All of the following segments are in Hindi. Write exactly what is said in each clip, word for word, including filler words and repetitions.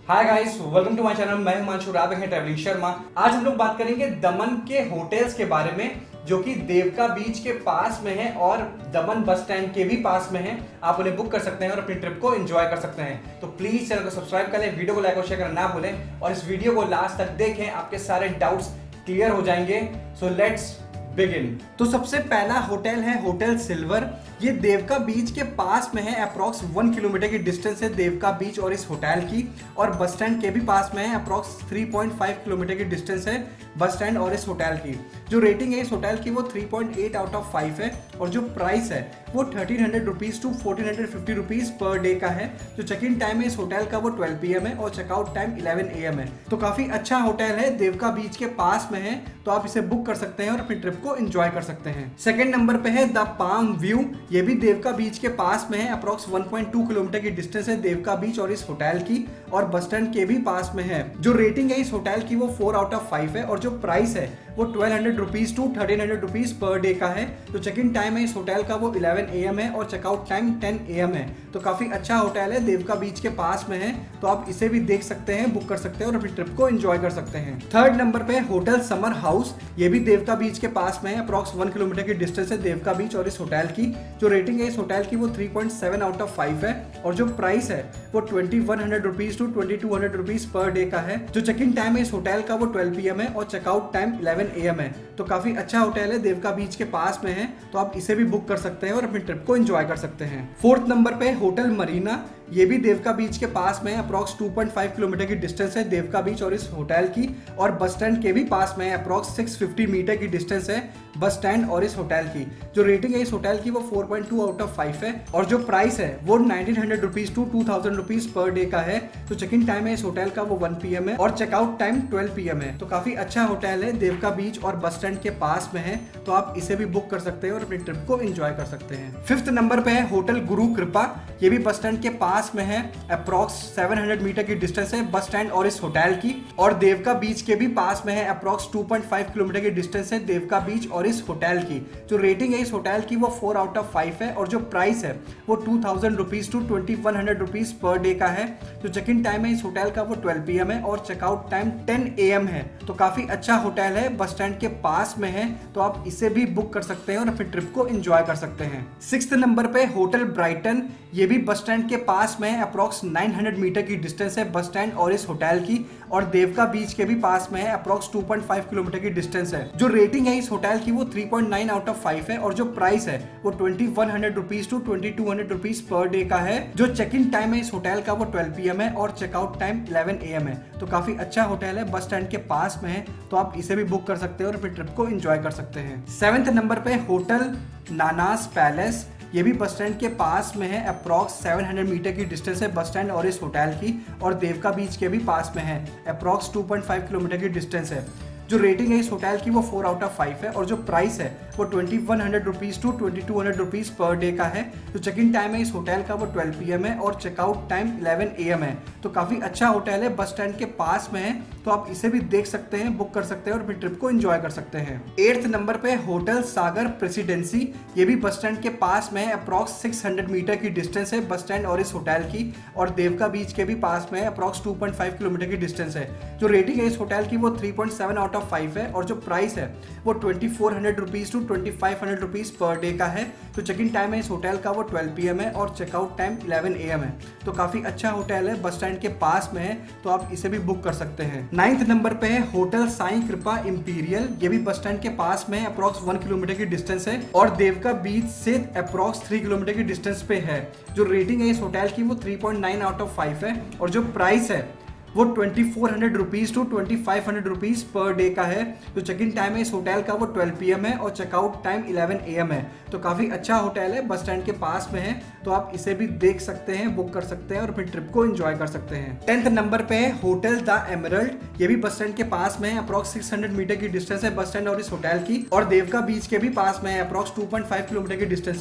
Hi guys, welcome to my channel. मैं हूं हिमांशु, आप हैं ट्रैवलिंग शर्मा। आज हम लोग बात करेंगे दमन के होटल्स के बारे में जो कि देवका बीच के पास में है और दमन बस स्टैंड के भी पास में है। आप उन्हें बुक कर सकते हैं और अपनी ट्रिप को एंजॉय कर सकते हैं। तो प्लीज चैनल को सब्सक्राइब करें, वीडियो को लाइक और शेयर करना ना भूलें और इस वीडियो को लास्ट तक देखें, आपके सारे डाउट्स क्लियर हो जाएंगे। So let's begin. तो सबसे पहला होटल है होटल सिल्वर। ये देवका बीच के पास में है, अप्रॉक्स वन किलोमीटर की डिस्टेंस है देवका बीच और इस होटल की, और बस स्टैंड के भी पास में है, approx three point five kilometre की डिस्टेंस है बस स्टैंड और इस होटल की। जो रेटिंग है इस होटल की वो three point eight out of five है और जो प्राइस है वो thirteen hundred rupees to fourteen hundred fifty rupees per day का है। जो चेक इन टाइम है इस होटल का वो ट्वेल्व पी एम है और checkout time eleven A M है। तो काफी अच्छा होटल है, देवका बीच के पास में है, तो आप इसे बुक कर सकते हैं और अपनी ट्रिप को एंजॉय कर सकते हैं। सेकंड नंबर पे है द पाम व्यू। ये भी देवका बीच के पास में है, approx one point two kilometre की डिस्टेंस है देवका बीच और इस होटल की, और बस स्टैंड के भी पास में है। जो रेटिंग है इस होटल की वो फोर आउट ऑफ फाइव है और जो प्राइस है वो twelve hundred rupees to thirteen hundred rupees per day का है। जो चेक इन टाइम है इस होटल का वो इलेवन ए एम है और checkout time ten A M है। तो काफी अच्छा होटल है, देवका बीच के पास में है, तो आप इसे भी देख सकते हैं, बुक कर सकते हैं और अपनी ट्रिप को एंजॉय कर सकते हैं। थर्ड नंबर पे होटल समर हाउस। ये भी देवका बीच के पास में है, अप्रॉक्स वन किलोमीटर की डिस्टेंस है देवका बीच और इस होटल की। जो रेटिंग है इस होटल की वो three point seven out of five है और जो प्राइस है वो twenty one hundred rupees to twenty two hundred rupees per day का है। जो चेक इन टाइम है इस होटल का वो ट्वेल्व पी एम है और checkout time eleven A M है। तो काफी अच्छा होटल है, देवका बीच के पास में है, तो आप इसे भी बुक कर सकते हैं और अपनी ट्रिप को एंजॉय कर सकते हैं। फोर्थ नंबर पे होटल मरीना। ये भी देवका बीच के पास में है, approx two point five kilometre की डिस्टेंस है देवका बीच और इस होटल की, और बस स्टैंड के भी पास में है, अप्रॉक्स सिक्स फिफ्टी मीटर की डिस्टेंस है बस स्टैंड और इस होटल की। जो रेटिंग है इस होटल की वो four point two out of five है और जो प्राइस है वो nineteen hundred rupees to two thousand rupees per day का है। तो चेक इन टाइम है इस होटल का वो वन पी एम है और checkout time twelve P M है। तो काफी अच्छा होटल है, देवका बीच और बस स्टैंड के पास में है, तो आप इसे भी बुक कर सकते हैं और अपनी ट्रिप को एंजॉय कर सकते हैं। फिफ्थ नंबर पे है होटल गुरु कृपा। ये भी बस स्टैंड के पास में है, अप्रॉक्स सेवन हंड्रेड मीटर की डिस्टेंस है बस स्टैंड और इस होटल की, और देवका बीच के भी पास में है, approx two point five kilometre की डिस्टेंस है देवका बीच और इस होटल की। जो रेटिंग है इस होटल की वो फोर आउट ऑफ फाइव है और जो प्राइस है वो two thousand rupees to twenty one hundred rupees per day का है। जो चेक इन टाइम है इस होटल का वो ट्वेल्व पी एम है और checkout time ten A M है। तो काफी अच्छा होटल है, बस स्टैंड के पास में है, तो आप इसे भी बुक कर सकते हैं और अपनी ट्रिप को एंजॉय कर सकते हैं। सिक्स्थ नंबर पे होटल ब्राइटन। ये भी बस स्टैंड के पास में है, अप्रॉक्स नाइन हंड्रेड मीटर की डिस्टेंस है बस स्टैंड और इस होटल की, और देवका बीच के भी पास में है, approx two point five kilometre की डिस्टेंस है। जो रेटिंग है इस होटल की वो three point nine out of five है और जो प्राइस है वो twenty one hundred rupees to twenty two hundred rupees per day का है। जो चेक इन टाइम है इस होटल का वो ट्वेल्व पी एम है और checkout time eleven A M है। तो काफी अच्छा होटल है, बस स्टैंड के पास में है, तो आप इसे भी बुक कर सकते हैं और अपनी ट्रिप को एंजॉय कर सकते हैं। सेवेंथ नंबर पे होटल नानास पैलेस। ये भी बस स्टैंड के पास में है, अप्रॉक्स सेवन हंड्रेड मीटर की डिस्टेंस है बस स्टैंड और इस होटल की, और देवका बीच के भी पास में है, approx two point five kilometre की डिस्टेंस है। जो रेटिंग है इस होटल की वो फोर आउट ऑफ फाइव है और जो प्राइस है वो twenty one hundred rupees to twenty two hundred rupees per day का है। जो चेक इन टाइम है इस होटल का वो ट्वेल्व पी एम है और checkout time eleven A M है। तो काफी अच्छा होटल है, बस स्टैंड के पास में है, तो आप इसे भी देख सकते हैं, बुक कर सकते हैं और अपनी ट्रिप को एंजॉय कर सकते हैं। एट्थ नंबर पे होटल सागर प्रेसिडेंसी। ये भी बस स्टैंड के पास में है, अप्रॉक्स सिक्स हंड्रेड मीटर की डिस्टेंस है बस स्टैंड और इस होटल की, और देवका बीच के भी पास में है, approx two point five kilometre की डिस्टेंस है। जो रेटिंग है इस होटल की वो three point seven out of five है और जो प्राइस है वो twenty four hundred rupees to twenty five hundred rupees per day का है। तो चेक इन टाइम है इस होटल का वो ट्वेल्व पी एम है और checkout time eleven A M है। तो काफी अच्छा होटल है, बस स्टैंड के पास में है, तो आप इसे भी बुक कर सकते हैं। नाइन्थ नंबर पे है होटल साईं कृपा इंपीरियल। ये भी बस स्टैंड के पास में है, अप्रॉक्स वन किलोमीटर की डिस्टेंस है और देवका बीच से अप्रॉक्स थ्री किलोमीटर की डिस्टेंस पे है। जो रेटिंग है इस होटल की वो three point nine out of five है और जो प्राइस है वो twenty four hundred rupees to twenty five hundred rupees per day का है। जो चेक इन टाइम है इस होटल का वो ट्वेल्व पी एम है और checkout time eleven A M है। तो काफी अच्छा होटल है, बस स्टैंड के पास में है, तो आप इसे भी देख सकते हैं, बुक कर सकते हैं और अपनी ट्रिप को एंजॉय कर सकते हैं। टेंथ नंबर पे है होटल द एमरल्ड। ये भी बस स्टैंड के पास में है, अप्रॉक्स सिक्स हंड्रेड मीटर की डिस्टेंस है बस स्टैंड और इस होटल की, और देवका बीच के भी पास में है, approx two point five kilometre की डिस्टेंस है।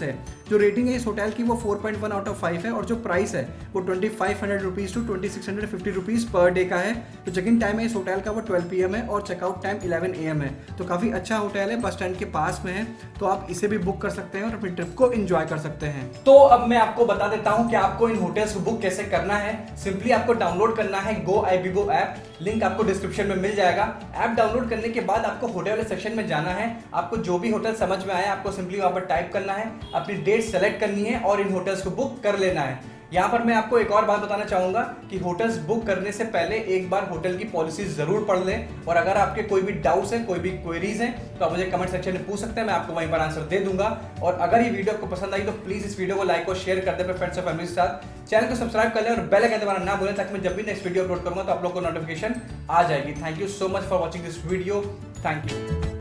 जो रेटिंग है इस होटल की वो four point one out of five है और जो प्राइस है वो twenty five hundred rupees to twenty six hundred fifty rupees per day का है। तो चेक इन टाइम है इस होटल का वो ट्वेल्व पी एम है और checkout time eleven A M है। तो काफ़ी अच्छा होटल है, बस स्टैंड के पास में है, तो आप इसे भी बुक कर सकते हैं और अपनी ट्रिप को एंजॉय कर सकते हैं। तो अब मैं आपको बता देता हूं कि आपको इन होटल्स को बुक कैसे करना है। सिंपली आपको डाउनलोड करना है गो आईबीबो ऐप, लिंक आपको डिस्क्रिप्शन में मिल जाएगा। ऐप डाउनलोड करने के बाद आपको होटल वाले सेक्शन में जाना है, आपको जो भी होटल समझ में आया आपको सिंपली वहां पर टाइप करना है, अपनी डेट सेलेक्ट करनी है और इन होटल्स को बुक कर लेना है। यहाँ पर मैं आपको एक और बात बताना चाहूंगा कि होटल्स बुक करने से पहले एक बार होटल की पॉलिसी जरूर पढ़ लें, और अगर आपके कोई भी डाउट्स हैं, कोई भी क्वेरीज हैं, तो आप मुझे कमेंट सेक्शन में पूछ सकते हैं, मैं आपको वहीं पर आंसर दे दूंगा। और अगर ये वीडियो आपको पसंद आई तो प्लीज इस वीडियो को लाइक और शेयर कर दे अपने फ्रेंड्स और फैमिली के साथ। चैनल को सब्सक्राइब कर लें और बेल आइकन दबाना ना भूलें, ताकि मैं जब भी नेक्स्ट वीडियो अपलोड करूंगा तो आप लोग को नोटिफिकेशन आ जाएगी। Thank you so much for watching this video. Thank you.